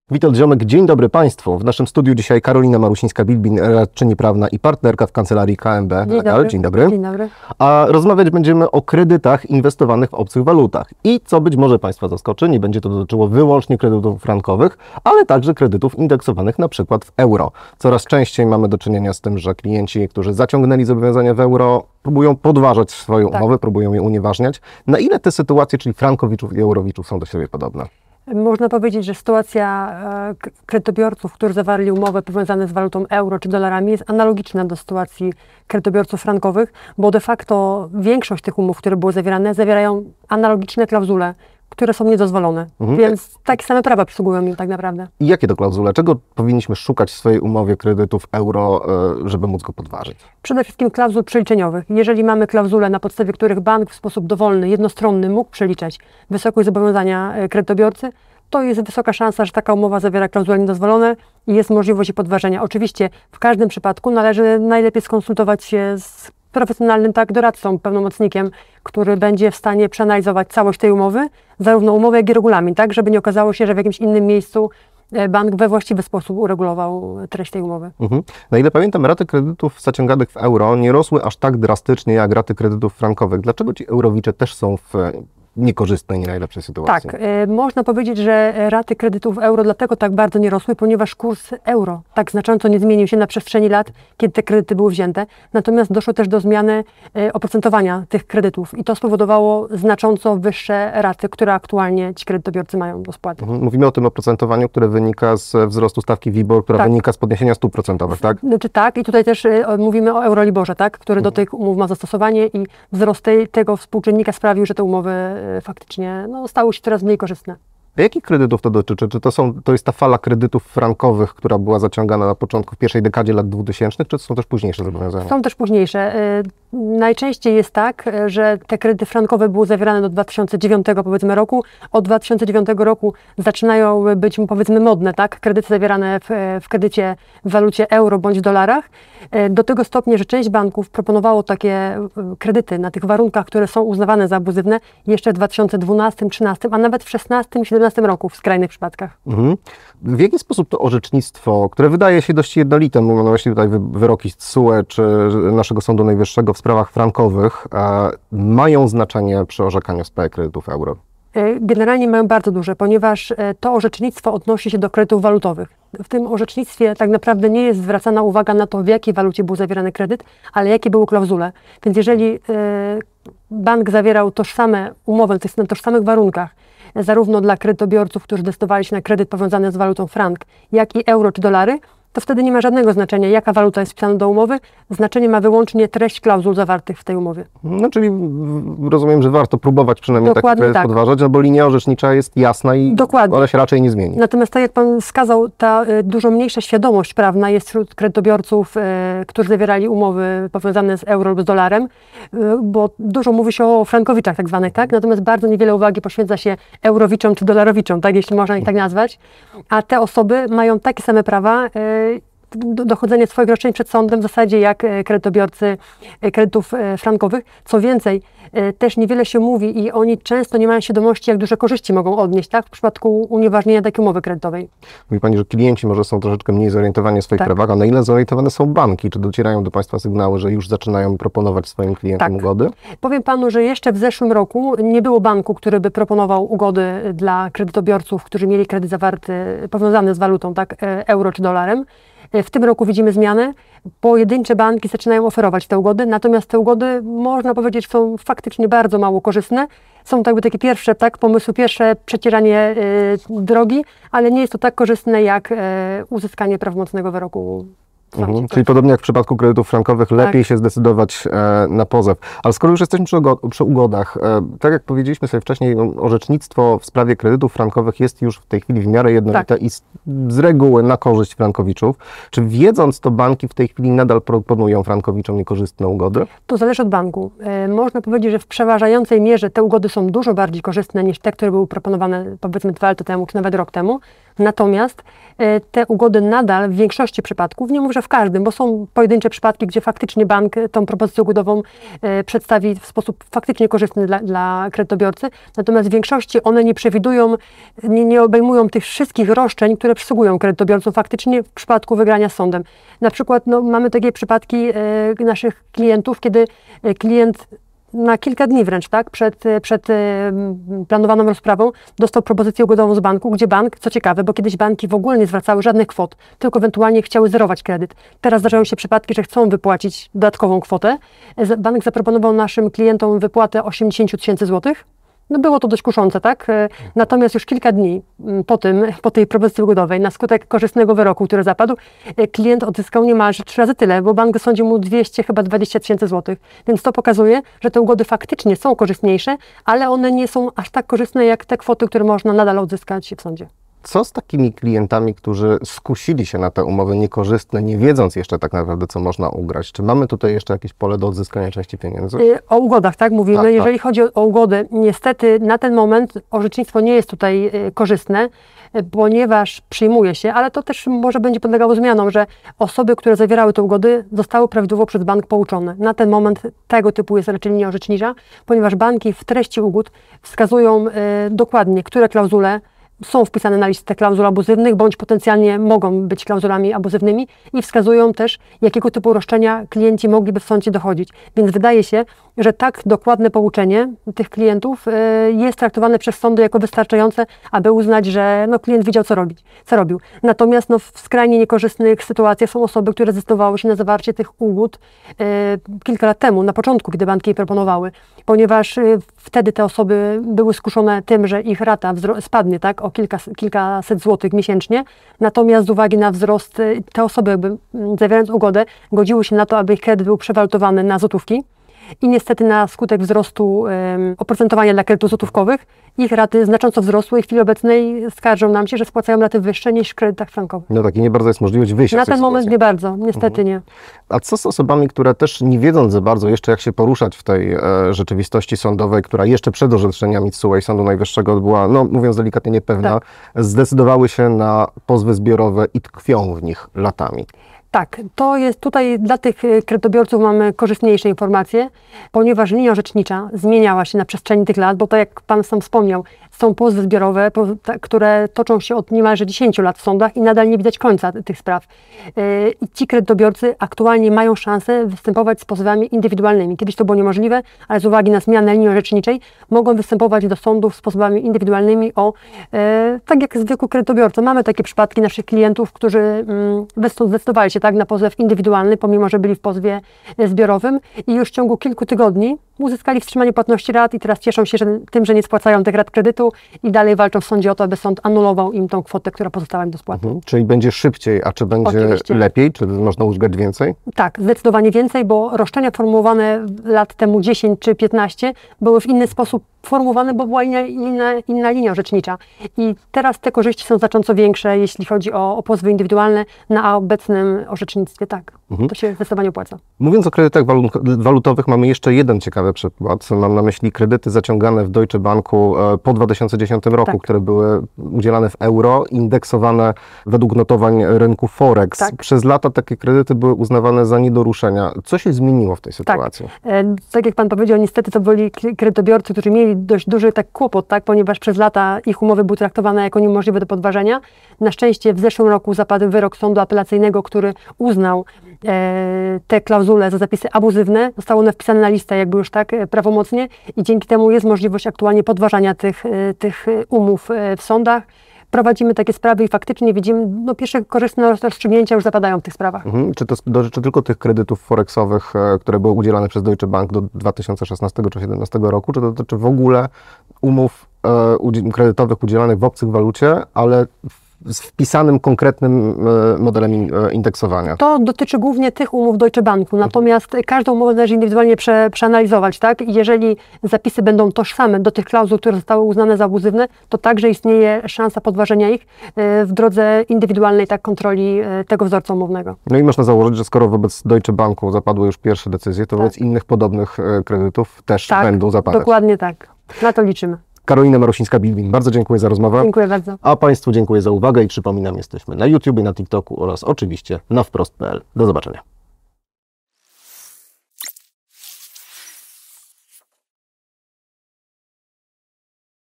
Witold Ziomek, dzień dobry Państwu. W naszym studiu dzisiaj Karolina Marusińska-Bilbin, radczyni prawna i partnerka w kancelarii KMB. Dzień dobry. Dzień dobry. A rozmawiać będziemy o kredytach inwestowanych w obcych walutach. I co być może Państwa zaskoczy, nie będzie to dotyczyło wyłącznie kredytów frankowych, ale także kredytów indeksowanych na przykład w euro. Coraz częściej mamy do czynienia z tym, że klienci, którzy zaciągnęli zobowiązania w euro, próbują podważać swoje umowy, próbują je unieważniać. Na ile te sytuacje, czyli frankowiczów i eurowiczów, są do siebie podobne? Można powiedzieć, że sytuacja kredytobiorców, którzy zawarli umowy powiązane z walutą euro czy dolarami, jest analogiczna do sytuacji kredytobiorców frankowych, bo de facto większość tych umów, które były zawierane, zawierają analogiczne klauzule, które są niedozwolone. Więc takie same prawa przysługują im tak naprawdę. I jakie to klauzule? Czego powinniśmy szukać w swojej umowie kredytów euro, żeby móc go podważyć? Przede wszystkim klauzul przeliczeniowych. Jeżeli mamy klauzule, na podstawie których bank w sposób dowolny, jednostronny mógł przeliczać wysokość zobowiązania kredytobiorcy, to jest wysoka szansa, że taka umowa zawiera klauzule niedozwolone i jest możliwość jej podważenia. Oczywiście w każdym przypadku należy najlepiej skonsultować się z profesjonalnym doradcą, pełnomocnikiem, który będzie w stanie przeanalizować całość tej umowy, zarówno umowę, jak i regulamin, tak, żeby nie okazało się, że w jakimś innym miejscu bank we właściwy sposób uregulował treść tej umowy. Na ile pamiętam, raty kredytów zaciąganych w euro nie rosły aż tak drastycznie jak raty kredytów frankowych. Dlaczego ci eurowicze też są w niekorzystnej, nie najlepszej sytuacji? Tak, można powiedzieć, że raty kredytów euro dlatego tak bardzo nie rosły, ponieważ kurs euro tak znacząco nie zmienił się na przestrzeni lat, kiedy te kredyty były wzięte. Natomiast doszło też do zmiany oprocentowania tych kredytów i to spowodowało znacząco wyższe raty, które aktualnie ci kredytobiorcy mają do spłaty. Mówimy o tym oprocentowaniu, które wynika z wzrostu stawki WIBOR, która wynika z podniesienia stóp procentowych, tak? Znaczy tak, i tutaj też mówimy o Euroliborze, tak, który do tych umów ma zastosowanie i wzrost tego współczynnika sprawił, że te umowy faktycznie stały się coraz mniej korzystne. A jakich kredytów to dotyczy? Czy to jest ta fala kredytów frankowych, która była zaciągana na początku, w pierwszej dekadzie lat 2000, czy to są też późniejsze zobowiązania? Są też późniejsze. Najczęściej jest tak, że te kredyty frankowe były zawierane do 2009 powiedzmy roku. Od 2009 roku zaczynają być powiedzmy modne, tak? Kredyty zawierane w kredycie w walucie euro bądź w dolarach. Do tego stopnia, że część banków proponowało takie kredyty na tych warunkach, które są uznawane za abuzywne jeszcze w 2012, 2013, a nawet w 2016, 2017 roku w skrajnych przypadkach. W jaki sposób to orzecznictwo, które wydaje się dość jednolite, mówią właśnie tutaj wyroki TSUE czy naszego Sądu Najwyższego w sprawach frankowych, mają znaczenie przy orzekaniu w sprawie kredytów euro? Generalnie mają bardzo duże, ponieważ to orzecznictwo odnosi się do kredytów walutowych. W tym orzecznictwie tak naprawdę nie jest zwracana uwaga na to, w jakiej walucie był zawierany kredyt, ale jakie były klauzule. Więc jeżeli bank zawierał tożsame umowy na tożsamych warunkach, zarówno dla kredytobiorców, którzy decydowali się na kredyt powiązany z walutą frank, jak i euro czy dolary, to wtedy nie ma żadnego znaczenia, jaka waluta jest wpisana do umowy. Znaczenie ma wyłącznie treść klauzul zawartych w tej umowie. No czyli rozumiem, że warto próbować przynajmniej taki kredyt podważać, bo linia orzecznicza jest jasna i ona się raczej nie zmieni. Natomiast tak jak Pan wskazał, ta dużo mniejsza świadomość prawna jest wśród kredytobiorców, którzy zawierali umowy powiązane z euro lub z dolarem, bo dużo mówi się o frankowiczach tak zwanych, tak? Natomiast bardzo niewiele uwagi poświęca się eurowiczom czy dolarowiczom, tak? Jeśli można ich tak nazwać. A te osoby mają takie same prawa, dochodzenie swoich roszczeń przed sądem w zasadzie jak kredytobiorcy kredytów frankowych. Co więcej, też niewiele się mówi i oni często nie mają świadomości, jak duże korzyści mogą odnieść, tak, w przypadku unieważnienia takiej umowy kredytowej. Mówi Pani, że klienci może są troszeczkę mniej zorientowani w swoich prawach, a na ile zorientowane są banki? Czy docierają do Państwa sygnały, że już zaczynają proponować swoim klientom ugody? Powiem Panu, że jeszcze w zeszłym roku nie było banku, który by proponował ugody dla kredytobiorców, którzy mieli kredyt zawarty, powiązany z walutą, tak, euro czy dolarem. W tym roku widzimy zmianę. Pojedyncze banki zaczynają oferować te ugody, natomiast te ugody, można powiedzieć, są faktycznie bardzo mało korzystne. Są takie pierwsze pomysły, pierwsze przecieranie drogi, ale nie jest to tak korzystne jak uzyskanie prawomocnego wyroku. Czyli podobnie jak w przypadku kredytów frankowych, lepiej się zdecydować na pozew. Ale skoro już jesteśmy przy ugodach, tak jak powiedzieliśmy sobie wcześniej, orzecznictwo w sprawie kredytów frankowych jest już w tej chwili w miarę jednolite i z reguły na korzyść frankowiczów. Czy wiedząc to, banki w tej chwili nadal proponują frankowiczom niekorzystne ugody? To zależy od banku. Można powiedzieć, że w przeważającej mierze te ugody są dużo bardziej korzystne niż te, które były proponowane powiedzmy 2 lata temu, czy nawet rok temu. Natomiast te ugody nadal w większości przypadków, nie mówię, że w każdym, bo są pojedyncze przypadki, gdzie faktycznie bank tą propozycję ugodową przedstawi w sposób faktycznie korzystny dla kredytobiorcy, natomiast w większości one nie przewidują, nie obejmują tych wszystkich roszczeń, które przysługują kredytobiorcom faktycznie w przypadku wygrania z sądem. Na przykład mamy takie przypadki naszych klientów, kiedy klient na kilka dni wręcz, tak, przed planowaną rozprawą dostał propozycję ugodową z banku, gdzie bank, co ciekawe, bo kiedyś banki w ogóle nie zwracały żadnych kwot, tylko ewentualnie chciały zerować kredyt. Teraz zdarzają się przypadki, że chcą wypłacić dodatkową kwotę. Bank zaproponował naszym klientom wypłatę 80 000 złotych. No było to dość kuszące, tak? Natomiast już kilka dni po tej propozycji ugodowej, na skutek korzystnego wyroku, który zapadł, klient odzyskał niemalże 3 razy tyle, bo bank sądził mu 220 000 złotych. Więc to pokazuje, że te ugody faktycznie są korzystniejsze, ale one nie są aż tak korzystne, jak te kwoty, które można nadal odzyskać w sądzie. Co z takimi klientami, którzy skusili się na te umowy niekorzystne, nie wiedząc jeszcze tak naprawdę, co można ugrać? Czy mamy tutaj jeszcze jakieś pole do odzyskania części pieniędzy? O ugodach, tak mówimy. Tak, Jeżeli chodzi o ugodę, niestety na ten moment orzecznictwo nie jest tutaj korzystne, ponieważ przyjmuje się, ale to też może będzie podlegało zmianom, że osoby, które zawierały te ugody, zostały prawidłowo przez bank pouczone. Na ten moment tego typu jest raczej linia orzecznicza, ponieważ banki w treści ugód wskazują dokładnie, które klauzule są wpisane na listę klauzul abuzywnych, bądź potencjalnie mogą być klauzulami abuzywnymi i wskazują też, jakiego typu roszczenia klienci mogliby w sądzie dochodzić. Więc wydaje się, że tak dokładne pouczenie tych klientów jest traktowane przez sądy jako wystarczające, aby uznać, że klient wiedział, co robił. Natomiast w skrajnie niekorzystnych sytuacjach są osoby, które zdecydowały się na zawarcie tych ugód kilka lat temu, na początku, kiedy banki je proponowały, ponieważ wtedy te osoby były skuszone tym, że ich rata spadnie, tak, o kilkaset złotych miesięcznie, natomiast z uwagi na wzrost te osoby, zawierając ugodę, godziły się na to, aby ich kredyt był przewalutowany na złotówki i niestety na skutek wzrostu oprocentowania dla kredytów złotówkowych ich raty znacząco wzrosły i w chwili obecnej skarżą nam się, że spłacają raty wyższe niż w kredytach frankowych. No tak, i nie bardzo jest możliwość wyjścia Na z tej ten moment sytuacji. nie bardzo, niestety nie. A co z osobami, które też nie wiedząc za bardzo jeszcze, jak się poruszać w tej rzeczywistości sądowej, która jeszcze przed orzeczeniami TSUE i Sądu Najwyższego była, mówiąc delikatnie, niepewna, zdecydowały się na pozwy zbiorowe i tkwią w nich latami? Tak, to jest tutaj dla tych kredytobiorców mamy korzystniejsze informacje, ponieważ linia orzecznicza zmieniała się na przestrzeni tych lat, bo tak jak Pan sam wspomniał, są pozwy zbiorowe, które toczą się od niemalże 10 lat w sądach i nadal nie widać końca tych spraw. I ci kredytobiorcy aktualnie mają szansę występować z pozwami indywidualnymi. Kiedyś to było niemożliwe, ale z uwagi na zmianę linii orzeczniczej mogą występować do sądów z pozwami indywidualnymi tak jak zwykły kredytobiorca. Mamy takie przypadki naszych klientów, którzy zdecydowali się tak na pozew indywidualny, pomimo że byli w pozwie zbiorowym i już w ciągu kilku tygodni uzyskali wstrzymanie płatności rat i teraz cieszą się tym, że nie spłacają tych rat kredytu i dalej walczą w sądzie o to, aby sąd anulował im tą kwotę, która pozostała im do spłaty. Czyli będzie szybciej, a czy będzie Oczywiście lepiej? Czy można uzyskać więcej? Tak, zdecydowanie więcej, bo roszczenia formułowane lat temu 10 czy 15 były w inny sposób formułowane, bo była inna linia orzecznicza. I teraz te korzyści są znacząco większe, jeśli chodzi o pozwy indywidualne na obecnym orzecznictwie. Tak, to się zdecydowanie opłaca. Mówiąc o kredytach walutowych, mamy jeszcze jeden ciekawy przykład. Mam na myśli kredyty zaciągane w Deutsche Banku po 2010 roku, które były udzielane w euro, indeksowane według notowań rynku Forex. Przez lata takie kredyty były uznawane za nie do ruszenia. Co się zmieniło w tej sytuacji? Tak jak Pan powiedział, niestety to byli kredytobiorcy, którzy mieli dość duży kłopot, ponieważ przez lata ich umowy były traktowane jako niemożliwe do podważenia. Na szczęście w zeszłym roku zapadł wyrok sądu apelacyjnego, który uznał te klauzule za zapisy abuzywne. Zostały one wpisane na listę już prawomocnie i dzięki temu jest możliwość aktualnie podważania tych umów w sądach. Prowadzimy takie sprawy i faktycznie widzimy, pierwsze korzystne rozstrzygnięcia już zapadają w tych sprawach. Czy to dotyczy tylko tych kredytów forexowych, które były udzielane przez Deutsche Bank do 2016 czy 2017 roku, czy to dotyczy w ogóle umów kredytowych udzielanych w obcych walucie, ale z wpisanym konkretnym modelem indeksowania? To dotyczy głównie tych umów Deutsche Banku, natomiast każdą umowę należy indywidualnie przeanalizować, Jeżeli zapisy będą tożsame do tych klauzul, które zostały uznane za abuzywne, to także istnieje szansa podważenia ich w drodze indywidualnej kontroli tego wzorca umownego. No i można założyć, że skoro wobec Deutsche Banku zapadły już pierwsze decyzje, to wobec innych podobnych kredytów też będą zapadać. Dokładnie tak. Na to liczymy. Karolina Marosińska-Bilbin, bardzo dziękuję za rozmowę. Dziękuję bardzo. A Państwu dziękuję za uwagę i przypominam, jesteśmy na YouTubie, na TikToku oraz oczywiście na wprost.pl. Do zobaczenia.